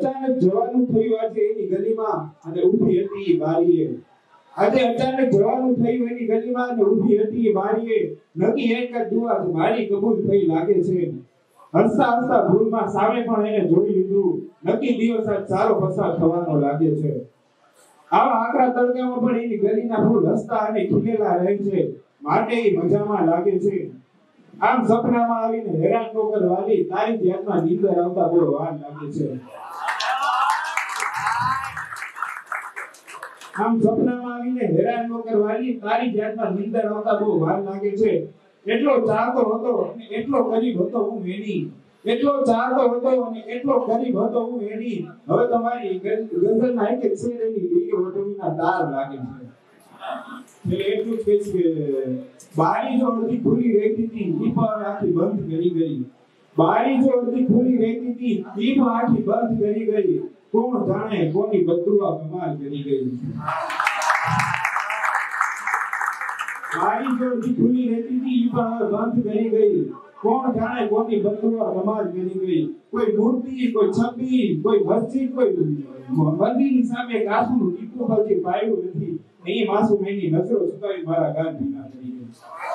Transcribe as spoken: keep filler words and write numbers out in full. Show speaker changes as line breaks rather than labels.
અચાનક જવાનું થયું આજે એની ગલીમાં અને ઊભી હતી બારીએ આજે અચાનક જવાનું થયું એની ગલીમાં અને ઊભી હતી બારીએ નકી એક જ દુઆ મારી કબૂલ થઈ લાગે છે હસતા હસતા ભૂલમાં સામે પણ એને જોઈ લીધું નકી દિવસ આજ સારો પસાર થવાનો લાગે છે આવા આકરા તડકામાં પણ એની ગલીના ફૂલ હસતા અને ખીલેલા રહે છે માટે એ મજામાં લાગે છે આમ સપનામાં આવીને હેરાન ન કરવાલી તારી ધ્યાનમાં નીંદર આવતા બહુ વાર લાગે છે આમ સપનામાં આવીને હેરાન ન કરવાલી તારી ધ્યાનમાં નીંદર આવતા બહુ વાર લાગે છે એટલો ચાહતો હતો અને એટલો ગરીબ હતો હું એની એટલો ચાહતો હતો અને એટલો ગરીબ હતો હું એની હવે તમારી ગઝલના એક એક શેર એની વીડિયો વટવીના તાર લાગે છે એટલે એટલું જ કહીશ કે બારી જો અડધી ખુલી રહેતી હતી ઈ પણ આખી બંધ કરી ગઈ બારી જો અડધી ખુલી રહેતી હતી ઈ પણ આખી બંધ કરી ગઈ કોણ જાણે કોની બદદુઆ કમાલ કરી ગઈ બારી જો અડધી ખુલી રહેતી હતી ઈ પણ હવે બંધ કરી ગઈ કોણ જાણે કોની બદદુઆ કમાલ કરી ગઈ કોઈ મૂર્તિ કોઈ છબી કોઈ મસ્જિદ કોઈ મંદિરની સામે કાસુનું ટીપું પછી પાયું નથી એ માસૂમ એની નજરો છુપાવી મારા ગાલ ભીના કરી ગઈ